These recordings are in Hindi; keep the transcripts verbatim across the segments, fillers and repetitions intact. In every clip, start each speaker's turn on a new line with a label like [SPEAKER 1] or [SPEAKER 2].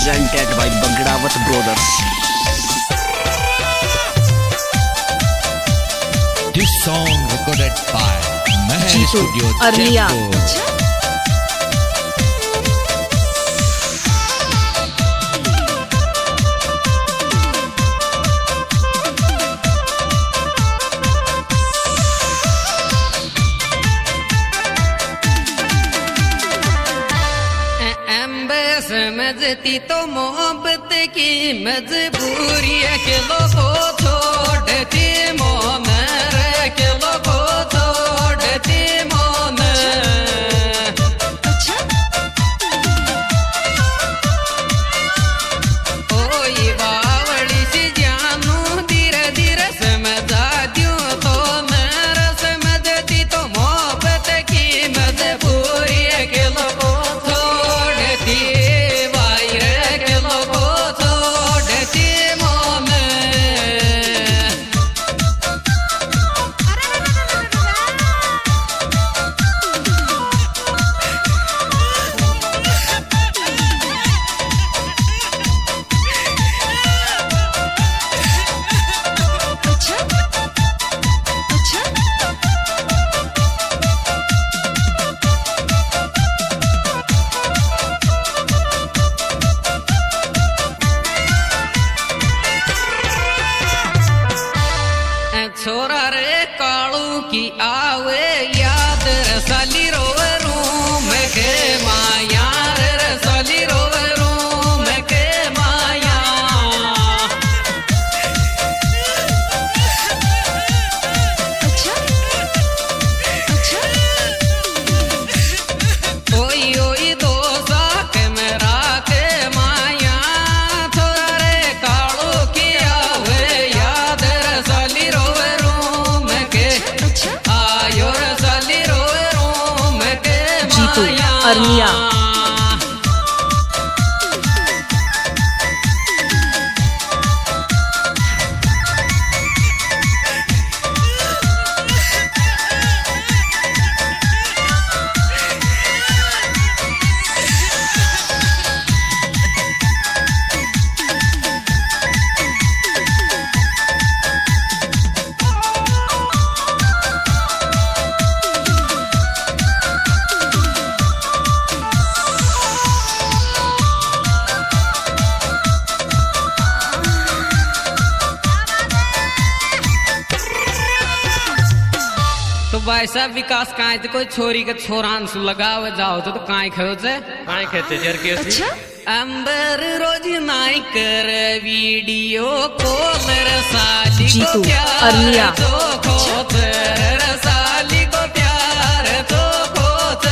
[SPEAKER 1] presented by Bagdawat Brothers.
[SPEAKER 2] This song recorded by Mahesh
[SPEAKER 3] Jitu
[SPEAKER 2] Studio
[SPEAKER 3] Arlia.
[SPEAKER 2] Jaipur.
[SPEAKER 4] समझती तो मोहब्बत की मजबूरी है कि लोगों छोड़ती मोहन के लोगों छोड़ती मोहन ओ ये बावड़ी सी जानू धीरे धीरे समझा दूं तो मेरा समझती तो मोहब्बत की मजबूरी है कि लोगों छोड़ती छोरा रे कालू की आवे याद रसाली रोवे रूम के माया रे रसाली रोवे रूम के माया अच्छा अच्छा ओई ओई दोसा के मेरा के माया छोरा रे कालू की आवे याद रसाली रोवे
[SPEAKER 3] जीतू अरनिया।
[SPEAKER 4] तो भाई साहब विकास काहे तो कोई छोरी के छोरान सु लगाव जाओ तो, तो काहे खयो से
[SPEAKER 5] काहे खेते जर के
[SPEAKER 4] अच्छा अंबर रोज नाई कर वीडियो कॉल रसाली
[SPEAKER 3] जीतू अरनिया।
[SPEAKER 4] तो खोते रसाली को प्यार तो खोते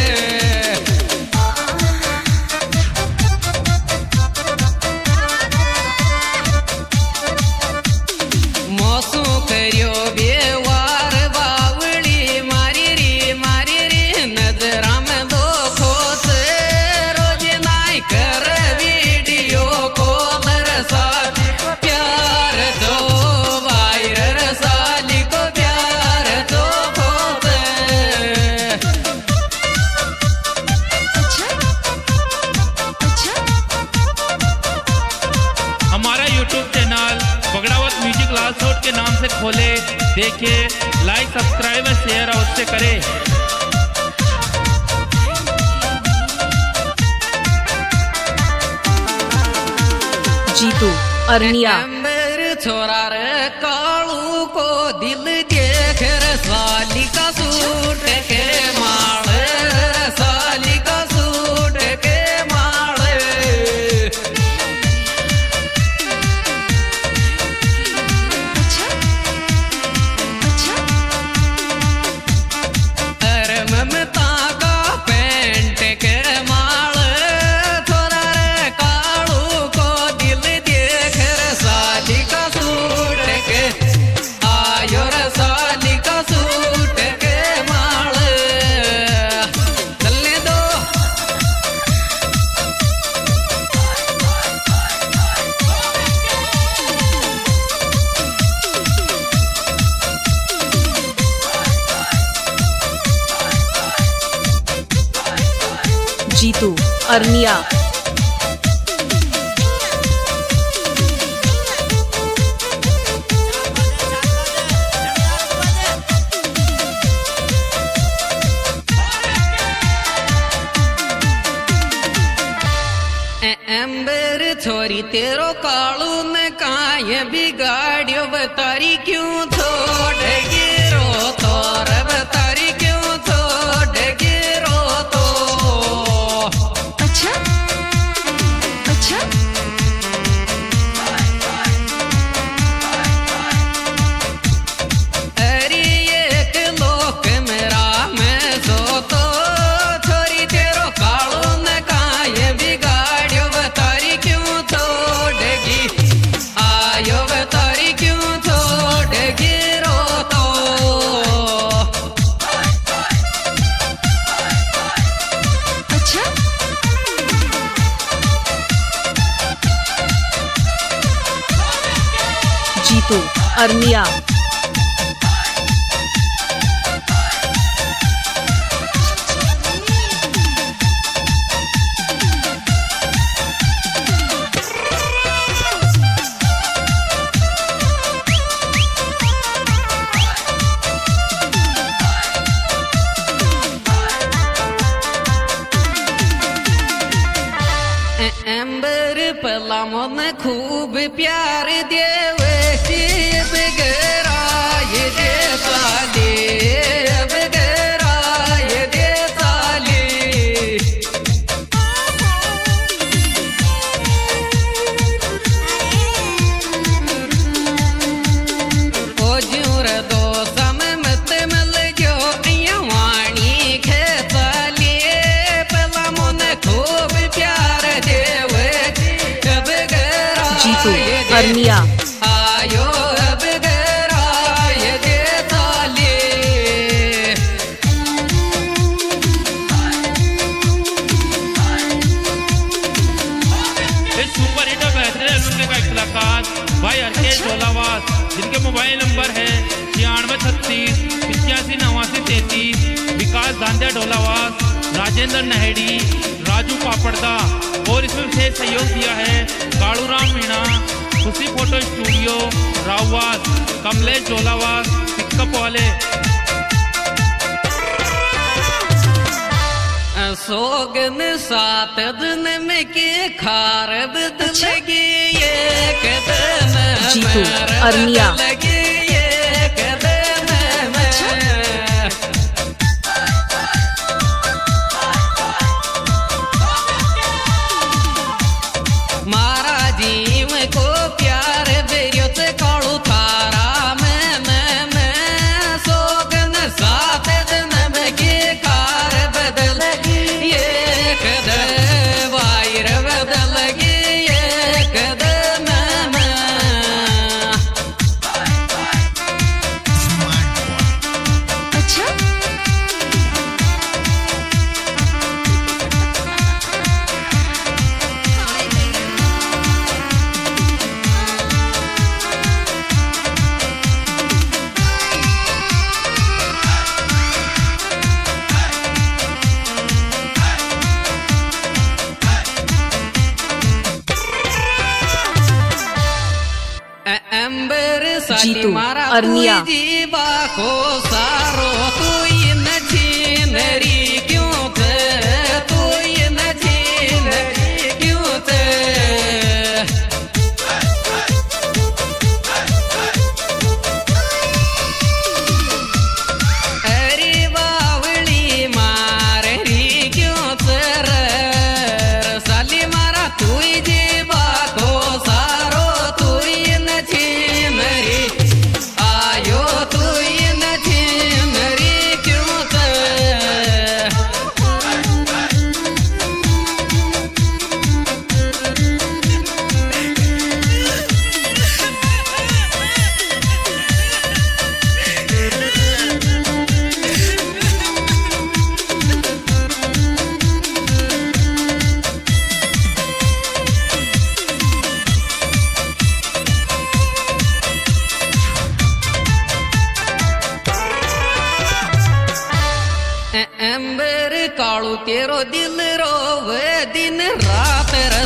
[SPEAKER 4] मौसू करियो बेवार बावड़ी मारी री मारी री नजरा में दो खोत रोज नाई कर वीडियो कॉल रसाली को प्यार तो वायर रसाली को प्यार तो खोत अच्छा अच्छा
[SPEAKER 5] हमारा YouTube channel Bagdawat music Lalsot के नाम से खोले, देखे, लाइक सब्सक्राइब और शेयर अवश्य करें।
[SPEAKER 3] जीतू अरनिया।
[SPEAKER 4] छोरा रे कालू को दिल देख रसाली का सूट के माल रसाली का सूट के माल अच्छा अच्छा अरे ममता का पेंट के माल छोरा रे कालू को दिल देख रसाली का सूट के आयो रसाली का सूट के माल चलने दो
[SPEAKER 3] जीतू अरनिया।
[SPEAKER 4] एम्बर छोरी तेरो कालू ने काहे बिगाड़ियो बतारी क्यों छोड़ गिरो तोर बतारी क्यों छोड़ गिरो तो
[SPEAKER 3] अच्छा अच्छा
[SPEAKER 4] अरे एक लोक मेरा मैं सो तो छोरी तेरो कालू ने काहे बिगाड़ियो बतारी क्यों छोड़गी आयो बतारी क्यों छोड़ गिरो तो
[SPEAKER 3] अच्छा जीतू अरनिया
[SPEAKER 4] एम्बर पला मन खूब प्यार देवे शिव गराय दे साली गराय दे साली ओ जूर दो सम मत मिल जो वाणी खेसाली पला मन खूब प्यार देवे
[SPEAKER 3] जीतू अरनिया
[SPEAKER 4] आयो अब गराय दे साली
[SPEAKER 5] इस सुपर हिट और बेहतरीन एल्बम का एक कलाकार भाई हरकेश ढोलावास, जिनके मोबाइल नंबर है छियानवे छत्तीस पिचासी नवासी तैतीस। विकास धांधिया ढोलावास, राजेंद्र नहेड़ी, राजू पापड़दा और इसमें विशेष सहयोग दिया है Kaluram Meena, Khushi photo studio Raowas, Kamlesh Dholawas pickup वाले।
[SPEAKER 4] सोगन सात दिन में के खारब लगी एक दिन
[SPEAKER 3] जीतू अरनिया
[SPEAKER 4] लगी एक दिन मारा जीव को प्यार बेरियो से कालू थारा मैं मैं मैं सोगन सात दिन में के कार बदल एक वायर बदल एक
[SPEAKER 3] अच्छा
[SPEAKER 4] एम्बर साली
[SPEAKER 3] जीतू
[SPEAKER 4] मारा
[SPEAKER 3] अरनिया
[SPEAKER 4] जीवा को सारो तू इन छीनरी क्यों थे तू इन छीनरी क्यों थे अरे बावली मार री क्यों तर साली मारा तू जीवा को सारो तू इन छीनरी आयो तू इन छीनरी क्यों थे एम्बर कालू तेरो दिल रोवे दिन रात